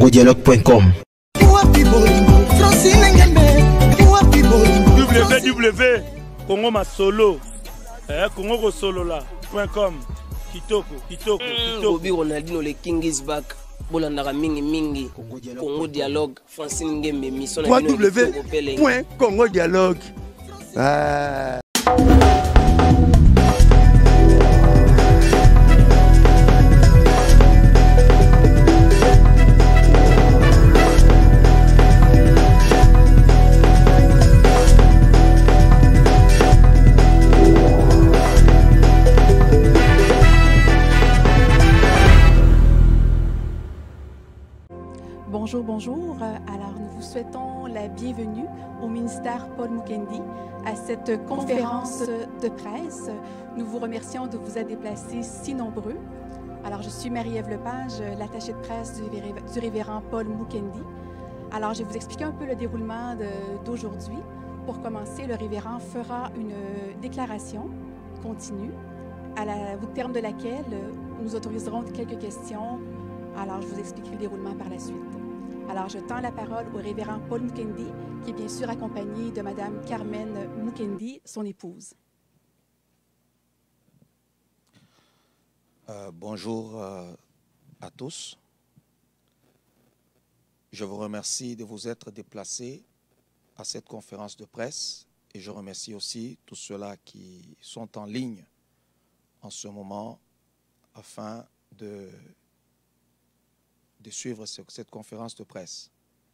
congodialogue.com. www.congomasolo congokosolola.com. Kitoko. Bobby Ronaldinho, le King is back. Bolandara mingi Congo Dialogue Francine Ngembe mission www.congodialogue. Bonjour. Alors, nous vous souhaitons la bienvenue au ministère Paul Mukendi à cette conférence de presse. Nous vous remercions de vous être déplacés si nombreux. Alors, je suis Marie-Ève Lepage, l'attachée de presse du révérend Paul Mukendi. Alors, je vais vous expliquer un peu le déroulement d'aujourd'hui. Pour commencer, le révérend fera une déclaration continue, au terme de laquelle nous autoriserons quelques questions. Alors, je vous expliquerai le déroulement par la suite. Alors, je tends la parole au révérend Paul Mukendi, qui est bien sûr accompagné de Mme Carmen Mukendi, son épouse. Bonjour à tous. Je vous remercie de vous être déplacés à cette conférence de presse et je remercie aussi tous ceux-là qui sont en ligne en ce moment afin de suivre cette conférence de presse.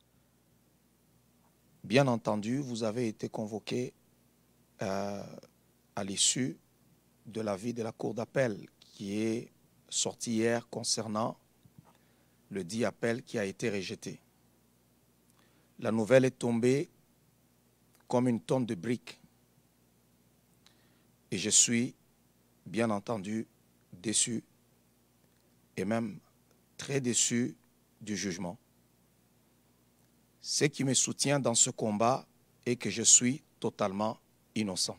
Bien entendu, vous avez été convoqués à l'issue de l'avis de la Cour d'appel qui est sorti hier concernant le dit appel qui a été rejeté. La nouvelle est tombée comme une tonne de briques et je suis bien entendu déçu et même très déçu du jugement. Ce qui me soutient dans ce combat est que je suis totalement innocent.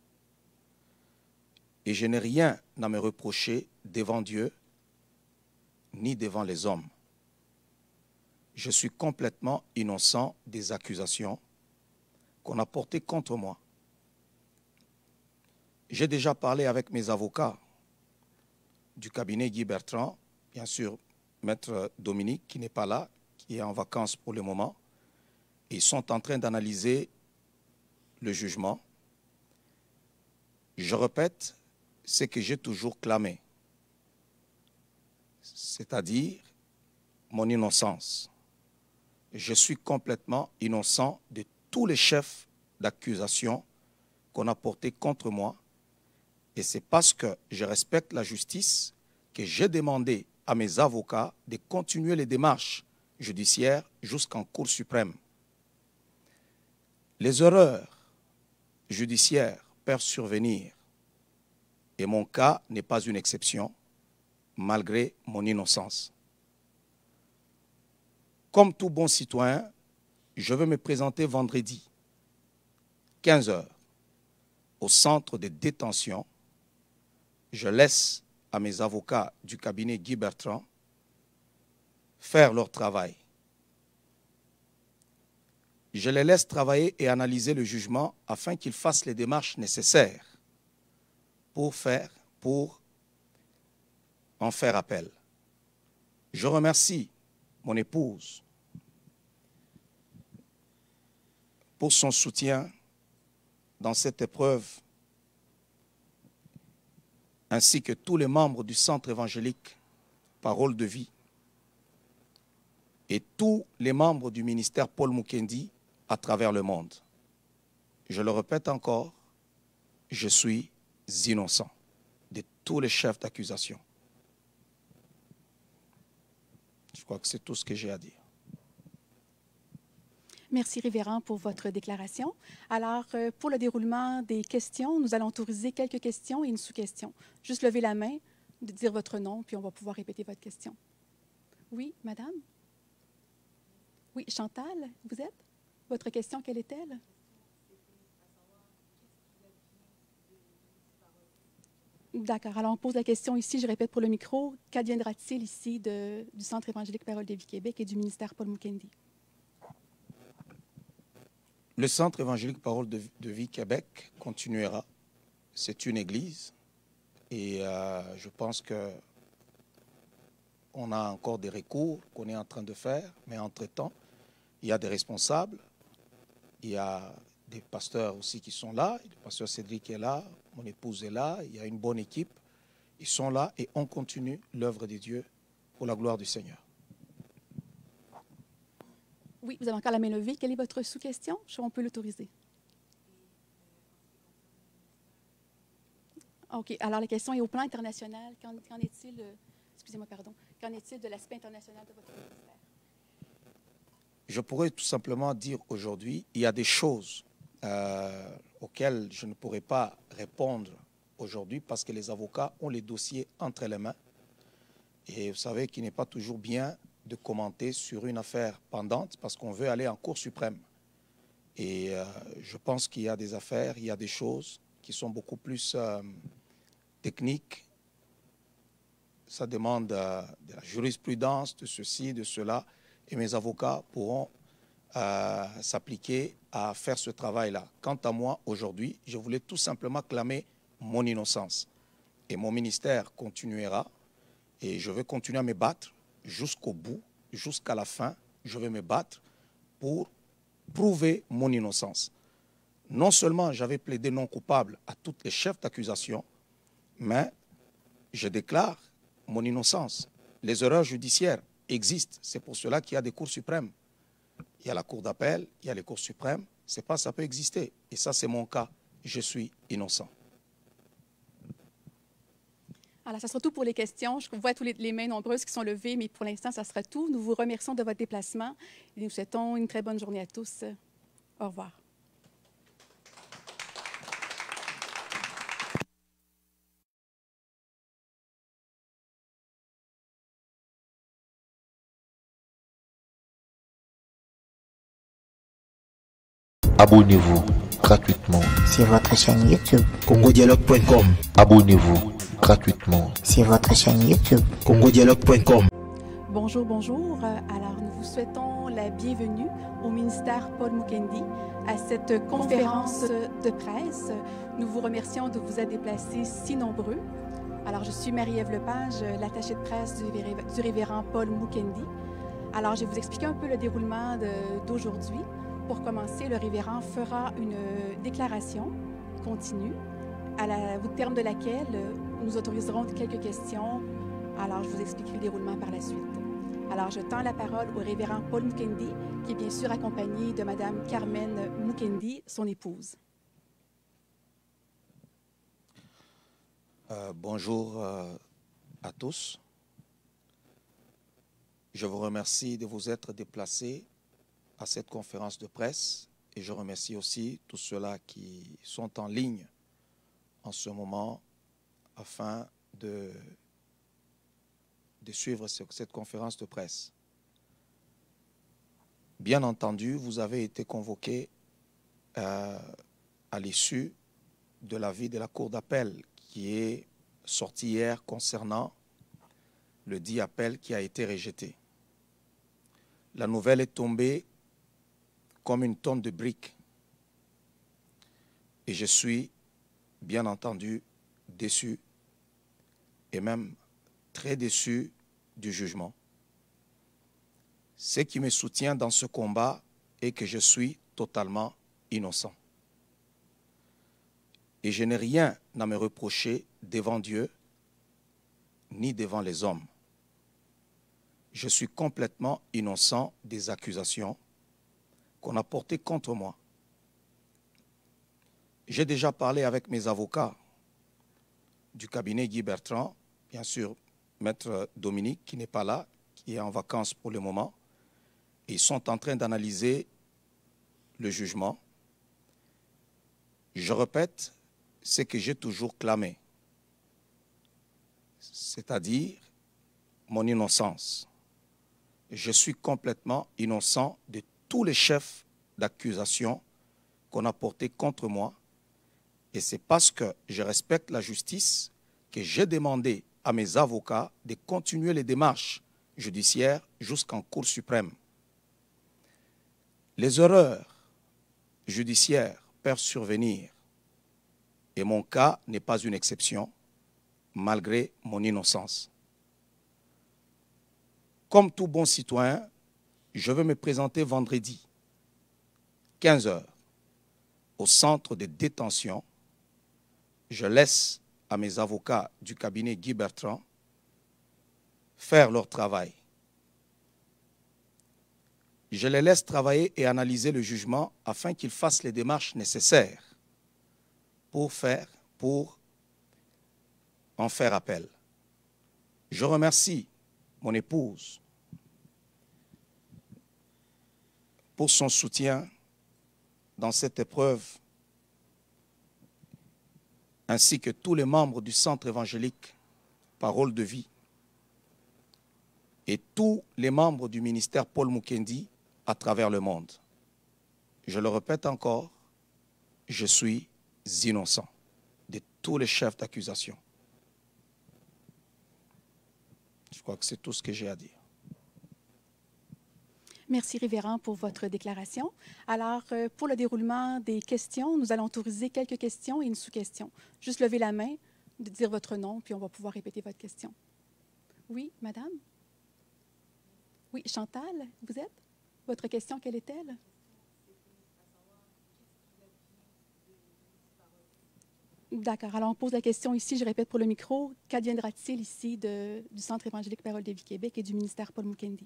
Et je n'ai rien à me reprocher devant Dieu ni devant les hommes. Je suis complètement innocent des accusations qu'on a portées contre moi. J'ai déjà parlé avec mes avocats du cabinet Guy Bertrand, bien sûr, Maître Dominique, qui n'est pas là, qui est en vacances pour le moment. Ils sont en train d'analyser le jugement. Je répète ce que j'ai toujours clamé, c'est-à-dire mon innocence. Je suis complètement innocent de tous les chefs d'accusation qu'on a portés contre moi. Et c'est parce que je respecte la justice que j'ai demandé à mes avocats de continuer les démarches judiciaires jusqu'en Cour suprême. Les erreurs judiciaires peuvent survenir et mon cas n'est pas une exception malgré mon innocence. Comme tout bon citoyen, je vais me présenter vendredi, 15 h, au centre de détention. Je laisse à mes avocats du cabinet Guy Bertrand faire leur travail. Je les laisse travailler et analyser le jugement afin qu'ils fassent les démarches nécessaires pour en faire appel. Je remercie mon épouse pour son soutien dans cette épreuve, ainsi que tous les membres du centre évangélique Parole de Vie et tous les membres du ministère Paul Mukendi à travers le monde. Je le répète encore, je suis innocent de tous les chefs d'accusation. Je crois que c'est tout ce que j'ai à dire. Merci, révérend, pour votre déclaration. Alors, pour le déroulement des questions, nous allons autoriser quelques questions et une sous-question. Juste lever la main, de dire votre nom, puis on va pouvoir répéter votre question. Oui, madame? Oui, Chantal, vous êtes? Votre question, quelle est-elle? D'accord. Alors, on pose la question ici, je répète pour le micro. Qu'adviendra-t-il ici du Centre évangélique Parole de vie Québec et du ministère Paul Mukendi? Le Centre évangélique Parole de vie Québec continuera. C'est une église et je pense que on a encore des recours qu'on est en train de faire, mais entre-temps, il y a des responsables, il y a des pasteurs aussi qui sont là, le pasteur Cédric est là, mon épouse est là, il y a une bonne équipe, ils sont là et on continue l'œuvre de Dieu pour la gloire du Seigneur. Oui, vous avez encore la main levée. Quelle est votre sous-question? On peut l'autoriser. OK. Alors, la question est au plan international. Qu'en est-il, excusez-moi, pardon, qu'en est-il de l'aspect international de votre ministère? Je pourrais tout simplement dire aujourd'hui, il y a des choses auxquelles je ne pourrais pas répondre aujourd'hui parce que les avocats ont les dossiers entre les mains. Et vous savez qu'il n'est pas toujours bien de commenter sur une affaire pendante parce qu'on veut aller en Cour suprême. Et je pense qu'il y a des affaires, il y a des choses qui sont beaucoup plus techniques. Ça demande de la jurisprudence, de ceci, de cela. Et mes avocats pourront s'appliquer à faire ce travail-là. Quant à moi, aujourd'hui, je voulais tout simplement clamer mon innocence. Et mon ministère continuera. Et je vais continuer à me battre jusqu'au bout, jusqu'à la fin. Je vais me battre pour prouver mon innocence. Non seulement j'avais plaidé non coupable à tous les chefs d'accusation, mais je déclare mon innocence. Les erreurs judiciaires existent. C'est pour cela qu'il y a des cours suprêmes. Il y a la cour d'appel, il y a les cours suprêmes. C'est pas, ça peut exister. Et ça, c'est mon cas. Je suis innocent. Alors, ça sera tout pour les questions. Je vois toutes les mains nombreuses qui sont levées, mais pour l'instant, ça sera tout. Nous vous remercions de votre déplacement et nous souhaitons une très bonne journée à tous. Au revoir. Abonnez-vous gratuitement sur votre chaîne YouTube congodialogue.com. Abonnez-vous gratuitement sur votre chaîne YouTube congodialogue.com. Bonjour, bonjour. Alors, nous vous souhaitons la bienvenue au ministère Paul Mukendi à cette conférence de presse. Nous vous remercions de vous être déplacés si nombreux. Alors, je suis Marie-Ève Lepage, l'attachée de presse du révérend Paul Mukendi. Alors, je vais vous expliquer un peu le déroulement d'aujourd'hui. Pour commencer, le révérend fera une déclaration continue, au terme de laquelle nous autoriserons quelques questions. Alors, je vous expliquerai le déroulement par la suite. Alors, je tends la parole au révérend Paul Mukendi, qui est bien sûr accompagné de Mme Carmen Mukendi, son épouse. Bonjour à tous. Je vous remercie de vous être déplacés à cette conférence de presse et je remercie aussi tous ceux-là qui sont en ligne en ce moment afin de suivre cette conférence de presse. Bien entendu, vous avez été convoqués à l'issue de l'avis de la Cour d'appel qui est sorti hier concernant le dit appel qui a été rejeté. La nouvelle est tombée comme une tonne de briques. Et je suis, bien entendu, déçu et même très déçu du jugement. Ce qui me soutient dans ce combat est que je suis totalement innocent. Et je n'ai rien à me reprocher devant Dieu ni devant les hommes. Je suis complètement innocent des accusations qu'on a portées contre moi. J'ai déjà parlé avec mes avocats du cabinet Guy Bertrand, bien sûr, Maître Dominique, qui n'est pas là, qui est en vacances pour le moment. Ils sont en train d'analyser le jugement. Je répète ce que j'ai toujours clamé, c'est-à-dire mon innocence. Je suis complètement innocent de tous les chefs d'accusation qu'on a portés contre moi. Et c'est parce que je respecte la justice que j'ai demandé à mes avocats de continuer les démarches judiciaires jusqu'en Cour suprême. Les erreurs judiciaires peuvent survenir et mon cas n'est pas une exception, malgré mon innocence. Comme tout bon citoyen, je vais me présenter vendredi, 15 h, au centre de détention. Je laisse à mes avocats du cabinet Guy Bertrand faire leur travail. Je les laisse travailler et analyser le jugement afin qu'ils fassent les démarches nécessaires pour en faire appel. Je remercie mon épouse pour son soutien dans cette épreuve, ainsi que tous les membres du Centre évangélique Parole de Vie et tous les membres du ministère Paul Mukendi à travers le monde. Je le répète encore, je suis innocent de tous les chefs d'accusation. Je crois que c'est tout ce que j'ai à dire. Merci, révérend, pour votre déclaration. Alors, pour le déroulement des questions, nous allons autoriser quelques questions et une sous-question. Juste lever la main, dire votre nom, puis on va pouvoir répéter votre question. Oui, madame? Oui, Chantal, vous êtes? Votre question, quelle est-elle? D'accord. Alors, on pose la question ici, je répète pour le micro. Qu'adviendra-t-il ici du Centre évangélique Parole de Vie Québec et du ministère Paul Mukendi?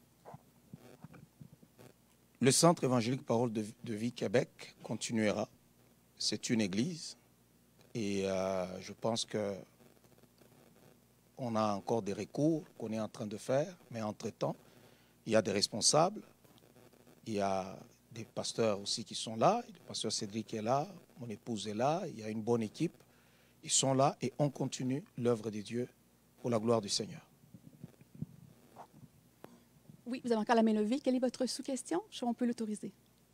Le Centre évangélique Parole de Vie Québec continuera. C'est une église et je pense qu'on a encore des recours qu'on est en train de faire, mais entre-temps, il y a des responsables, il y a des pasteurs aussi qui sont là, le pasteur Cédric est là, mon épouse est là, il y a une bonne équipe, ils sont là et on continue l'œuvre de Dieu pour la gloire du Seigneur. Oui, vous avez encore la main levée. Quelle est votre sous-question? On peut l'autoriser.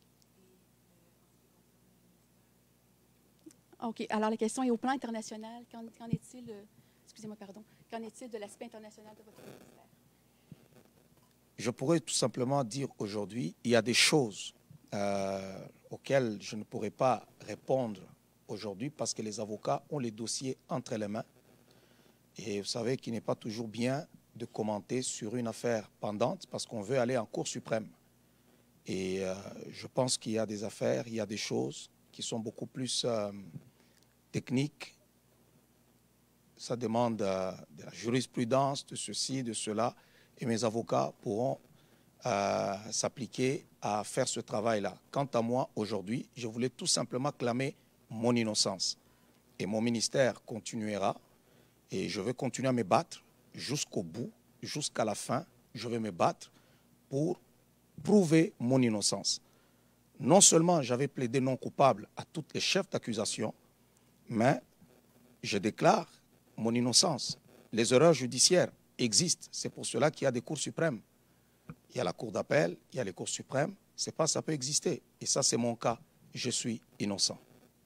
OK. Alors, la question est au plan international. Qu'en est-il, excusez-moi, pardon, qu'en est-il de l'aspect international de votre ministère? Je pourrais tout simplement dire aujourd'hui, il y a des choses auxquelles je ne pourrais pas répondre aujourd'hui parce que les avocats ont les dossiers entre les mains. Et vous savez qu'il n'est pas toujours bien de commenter sur une affaire pendante parce qu'on veut aller en Cour suprême. Et je pense qu'il y a des affaires, il y a des choses qui sont beaucoup plus techniques. Ça demande de la jurisprudence, de ceci, de cela. Et mes avocats pourront s'appliquer à faire ce travail-là. Quant à moi, aujourd'hui, je voulais tout simplement clamer mon innocence. Et mon ministère continuera et je vais continuer à me battre jusqu'au bout, jusqu'à la fin, je vais me battre pour prouver mon innocence. Non seulement j'avais plaidé non coupable à tous les chefs d'accusation, mais je déclare mon innocence. Les erreurs judiciaires existent, c'est pour cela qu'il y a des cours suprêmes. Il y a la cour d'appel, il y a les cours suprêmes, c'est pas ça peut exister. Et ça, c'est mon cas, je suis innocent.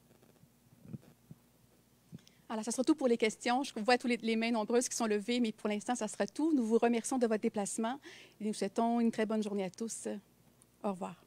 Alors, ça sera tout pour les questions. Je vois toutes les mains nombreuses qui sont levées, mais pour l'instant, ça sera tout. Nous vous remercions de votre déplacement et nous souhaitons une très bonne journée à tous. Au revoir.